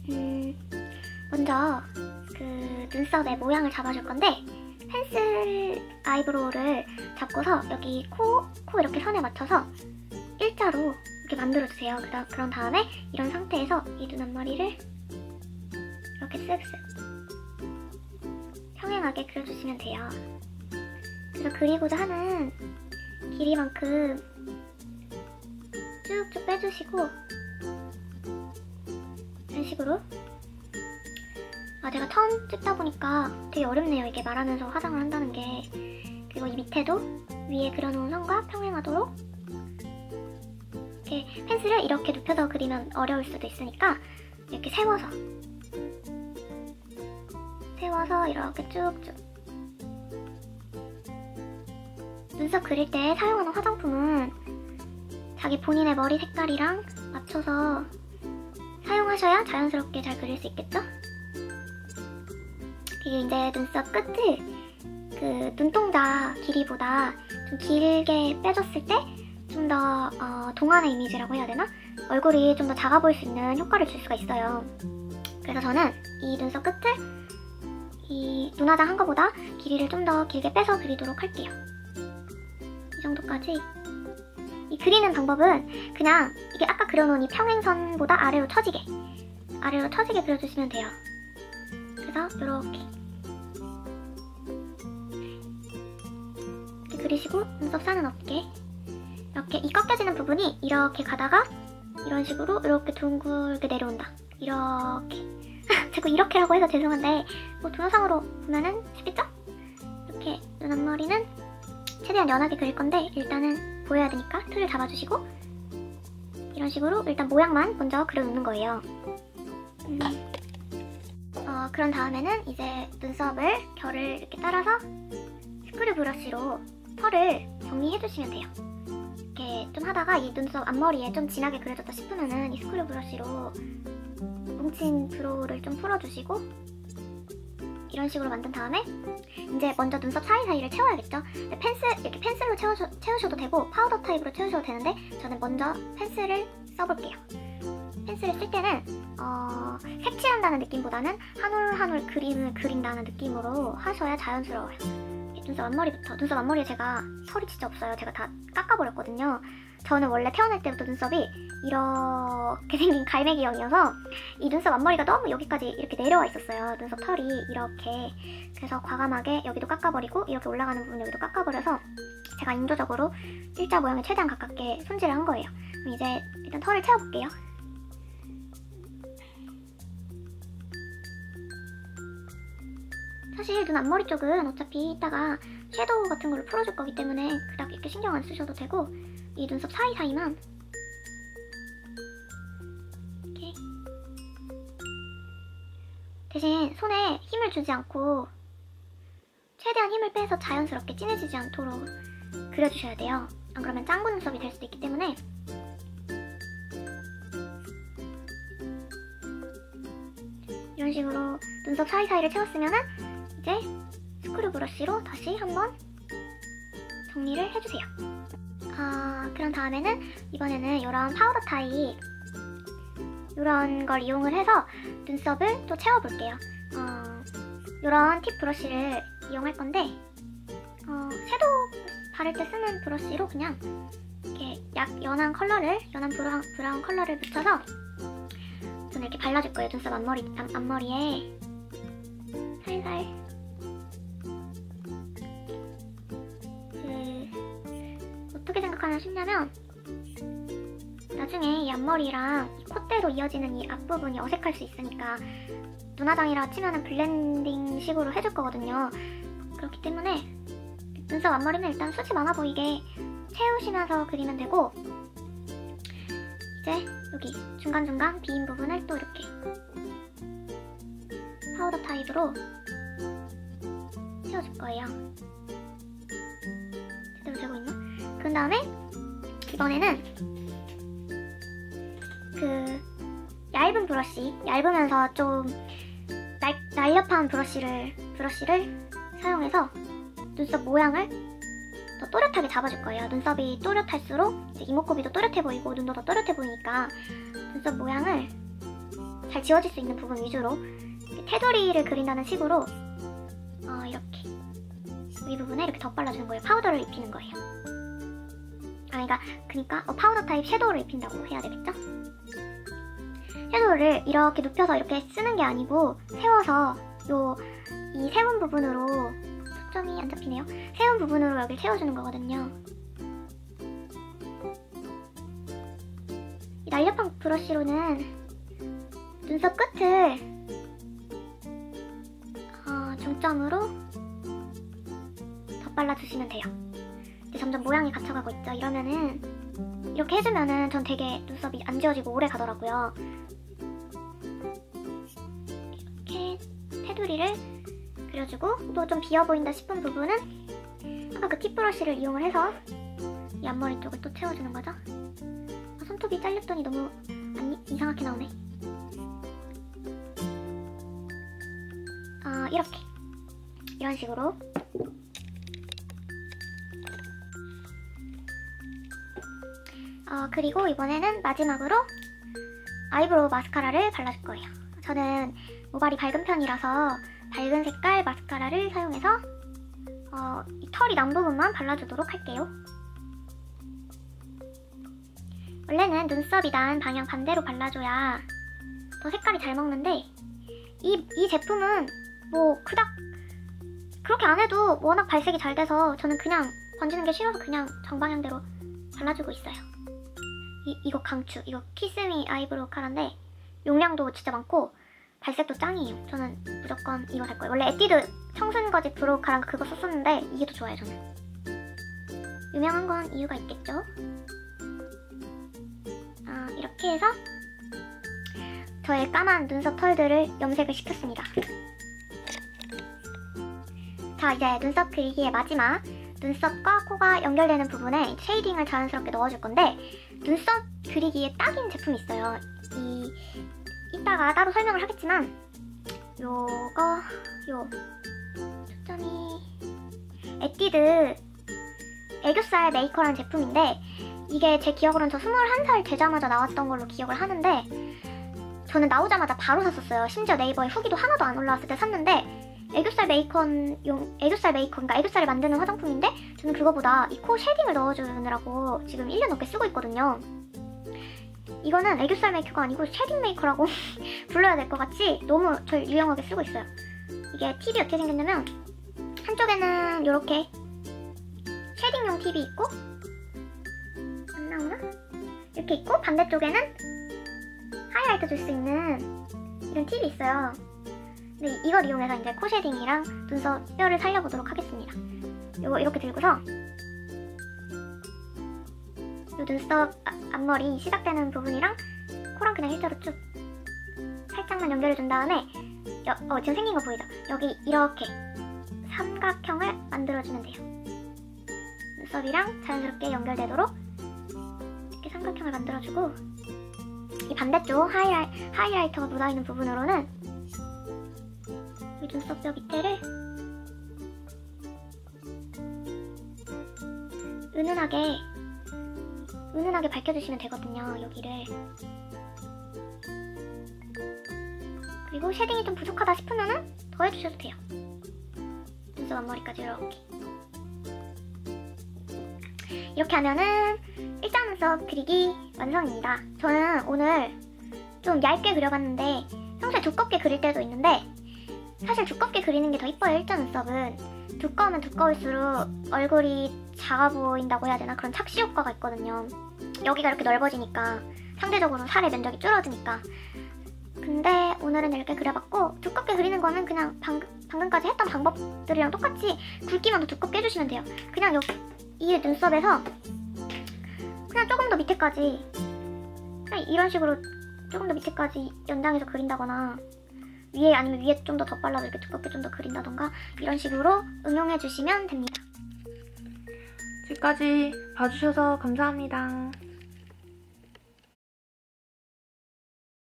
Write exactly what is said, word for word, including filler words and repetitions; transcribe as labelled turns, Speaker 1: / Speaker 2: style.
Speaker 1: 음, 먼저 그 눈썹의 모양을 잡아줄 건데 펜슬 아이브로우를 잡고서 여기 코, 코 이렇게 선에 맞춰서 일자로 이렇게 만들어주세요. 그다, 그런 다음에 이런 상태에서 이 눈 앞머리를 이렇게 쓱쓱 평행하게 그려주시면 돼요. 그래서 그리고자 하는 길이만큼 쭉쭉 빼주시고 이런 식으로. 아, 제가 처음 찍다 보니까 되게 어렵네요. 이게 말하면서 화장을 한다는 게. 그리고 이 밑에도 위에 그려놓은 선과 평행하도록 이렇게 펜슬을 이렇게 눕혀서 그리면 어려울 수도 있으니까 이렇게 세워서 세워서 이렇게 쭉쭉. 눈썹 그릴 때 사용하는 화장품은 자기 본인의 머리 색깔이랑 맞춰서 사용하셔야 자연스럽게 잘 그릴 수 있겠죠? 이게 이제 눈썹 끝을 그 눈동자 길이보다 좀 길게 빼줬을 때 좀 더 어, 동안의 이미지라고 해야 되나? 얼굴이 좀 더 작아 보일 수 있는 효과를 줄 수가 있어요. 그래서 저는 이 눈썹 끝을 이 눈화장 한 거보다 길이를 좀 더 길게 빼서 그리도록 할게요. 이 정도까지. 이 그리는 방법은 그냥 이게 아까 그려놓은 이 평행선보다 아래로 처지게 아래로 처지게 그려주시면 돼요. 그래서 이렇게 이렇게 그리시고 눈썹 사는 어깨 이렇게 이 꺾여지는 부분이 이렇게 가다가 이런 식으로 이렇게 둥글게 내려온다. 이렇게 자꾸 이렇게라고 해서 죄송한데 뭐 동영상으로 보면은 쉽겠죠? 이렇게 눈 앞머리는 최대한 연하게 그릴 건데 일단은 보여야 되니까 틀을 잡아주시고 이런 식으로 일단 모양만 먼저 그려놓는 거예요. 음. 어, 그런 다음에는 이제 눈썹을 결을 이렇게 따라서 스크류 브러쉬로 털을 정리해주시면 돼요. 이렇게 좀 하다가 이 눈썹 앞머리에 좀 진하게 그려졌다 싶으면은 이 스크류 브러쉬로 뭉친 브로우를 좀 풀어주시고 이런 식으로 만든 다음에 이제 먼저 눈썹 사이사이를 채워야겠죠. 근데 펜슬, 이렇게 펜슬로 채워줘, 채우셔도 되고 파우더 타입으로 채우셔도 되는데 저는 먼저 펜슬을 써볼게요. 펜슬을 쓸 때는 어, 색칠한다는 느낌보다는 한 올 한 올 그림을 그린다는 느낌으로 하셔야 자연스러워요. 눈썹 앞머리부터. 눈썹 앞머리에 제가 털이 진짜 없어요. 제가 다 깎아버렸거든요. 저는 원래 태어날 때부터 눈썹이 이렇게 생긴 갈매기형이어서 이 눈썹 앞머리가 너무 여기까지 이렇게 내려와 있었어요. 눈썹 털이 이렇게. 그래서 과감하게 여기도 깎아버리고 이렇게 올라가는 부분 여기도 깎아버려서 제가 인조적으로 일자 모양에 최대한 가깝게 손질을 한 거예요. 그럼 이제 일단 털을 채워볼게요. 사실 눈 앞머리 쪽은 어차피 이따가 섀도우 같은 걸로 풀어줄 거기 때문에 그닥 이렇게 신경 안 쓰셔도 되고 이 눈썹 사이사이만 이렇게 대신 손에 힘을 주지 않고 최대한 힘을 빼서 자연스럽게 진해지지 않도록 그려주셔야 돼요. 안 그러면 짱구 눈썹이 될 수도 있기 때문에 이런 식으로 눈썹 사이사이를 채웠으면은 이제 스크류 브러쉬로 다시 한번 정리를 해주세요. 아, 그런 다음에는 이번에는 이런 파우더 타입 이런 걸 이용을 해서 눈썹을 또 채워볼게요. 어, 이런 팁 브러쉬를 이용할 건데 어, 섀도우 바를 때 쓰는 브러쉬로 그냥 이렇게 약 연한 컬러를 연한 브라운, 브라운 컬러를 묻혀서 저는 이렇게 발라줄 거예요. 눈썹 앞머리, 앞, 앞머리에 살살 그 어떻게 생각하면 쉽냐면 나중에 이 앞머리랑 이 콧대로 이어지는 이 앞부분이 어색할 수 있으니까 눈화장이라 치면은 블렌딩 식으로 해줄 거거든요. 그렇기 때문에 눈썹 앞머리는 일단 숱이 많아 보이게 채우시면서 그리면 되고 이제 여기 중간중간 비인 부분을 또 이렇게 파우더 타입으로 채워줄 거예요. 제대로 되고 있나? 그 다음에 이번에는 그 얇은 브러쉬, 얇으면서 좀 날, 날렵한 브러쉬를 브러쉬를 사용해서 눈썹 모양을 더 또렷하게 잡아줄 거예요. 눈썹이 또렷할수록 이제 이목구비도 또렷해 보이고 눈도 더 또렷해 보이니까 눈썹 모양을 잘 지워질 수 있는 부분 위주로 테두리를 그린다는 식으로 어, 이렇게 위 부분에 이렇게 덧발라주는 거예요. 파우더를 입히는 거예요. 아, 그러니까, 그러니까 어, 파우더 타입 섀도우를 입힌다고 해야 되겠죠? 섀도우를 이렇게 눕혀서 이렇게 쓰는 게 아니고 세워서 요 이 세운 부분으로, 초점이 안 잡히네요. 세운 부분으로 여기 채워주는 거거든요. 이 날렵한 브러쉬로는 눈썹 끝을 어, 중점으로 덧발라주시면 돼요. 근데 점점 모양이 갇혀가고 있죠. 이러면은 이렇게 해주면은 전 되게 눈썹이 안 지워지고 오래 가더라고요. 이렇게 테두리를 그려주고, 또 좀 비어 보인다 싶은 부분은 아까 그 팁 브러쉬를 이용을 해서 이 앞머리 쪽을 또 채워주는 거죠. 아, 손톱이 잘렸더니 너무 안, 이상하게 나오네. 아, 이렇게 이런 식으로 어, 그리고 이번에는 마지막으로 아이브로우 마스카라를 발라줄 거예요. 저는 모발이 밝은 편이라서 밝은 색깔 마스카라를 사용해서 어, 이 털이 난 부분만 발라주도록 할게요. 원래는 눈썹이 난 방향 반대로 발라줘야 더 색깔이 잘 먹는데 이, 이 제품은 뭐 그닥 그렇게 안 해도 워낙 발색이 잘 돼서 저는 그냥 건지는 게 싫어서 그냥 정방향대로 발라주고 있어요. 이, 이거 강추. 이거 키스미 아이브로우 카라인데 용량도 진짜 많고 발색도 짱이에요. 저는 무조건 이거 살 거예요. 원래 에뛰드 청순거지 브로우 카라 그거 썼었는데 이게 더 좋아요, 저는. 유명한 건 이유가 있겠죠? 아, 이렇게 해서 저의 까만 눈썹 털들을 염색을 시켰습니다. 자, 이제 눈썹 그리기의 마지막 눈썹과 코가 연결되는 부분에 쉐이딩을 자연스럽게 넣어줄 건데 눈썹 그리기에 딱인 제품이 있어요. 이 이따가 따로 설명을 하겠지만 요거 요 초점이 에뛰드 애교살 메이커라는 제품인데 이게 제 기억으로는 저 스물한 살 되자마자 나왔던 걸로 기억을 하는데 저는 나오자마자 바로 샀었어요. 심지어 네이버에 후기도 하나도 안 올라왔을 때 샀는데 애교살 메이커용 애교살 메이커, 그러니까 애교살을 만드는 화장품인데 저는 그거보다 이 코 쉐딩을 넣어주느라고 지금 일 년 넘게 쓰고 있거든요. 이거는 애교살 메이커가 아니고 쉐딩 메이커라고 불러야 될 것 같이 너무 절 유용하게 쓰고 있어요. 이게 팁이 어떻게 생겼냐면 한쪽에는 이렇게 쉐딩용 팁이 있고 안 나오나? 이렇게 있고 반대쪽에는 하이라이트 줄 수 있는 이런 팁이 있어요. 근데 이걸 이용해서 이제 코 쉐딩이랑 눈썹 뼈를 살려보도록 하겠습니다. 이거 이렇게 들고서 이 눈썹 앞머리 시작되는 부분이랑 코랑 그냥 일자로 쭉 살짝만 연결해준 다음에 여, 어, 지금 생긴 거 보이죠? 여기 이렇게 삼각형을 만들어주면 돼요. 눈썹이랑 자연스럽게 연결되도록 이렇게 삼각형을 만들어주고 이 반대쪽 하이라이, 하이라이터가 묻어있는 부분으로는 이 눈썹뼈 밑에를 은은하게 은은하게 밝혀주시면 되거든요, 여기를. 그리고 쉐딩이 좀 부족하다 싶으면은 더 해주셔도 돼요. 눈썹 앞머리까지 이렇게. 이렇게 하면은 일자 눈썹 그리기 완성입니다. 저는 오늘 좀 얇게 그려봤는데 평소에 두껍게 그릴 때도 있는데 사실 두껍게 그리는 게 더 이뻐요, 일자 눈썹은. 두꺼우면 두꺼울수록 얼굴이 작아 보인다고 해야 되나? 그런 착시 효과가 있거든요. 여기가 이렇게 넓어지니까 상대적으로 살의 면적이 줄어드니까. 근데 오늘은 이렇게 그려봤고 두껍게 그리는 거는 그냥 방금, 방금까지 했던 방법들이랑 똑같이 굵기만 더 두껍게 해주시면 돼요. 그냥 여기 이 눈썹에서 그냥 조금 더 밑에까지 그냥 이런 식으로 조금 더 밑에까지 연장해서 그린다거나 위에 아니면 위에 좀 더 덧발라서 이렇게 두껍게 좀 더 그린다던가 이런 식으로 응용해주시면 됩니다.
Speaker 2: 지금까지 봐주셔서 감사합니다.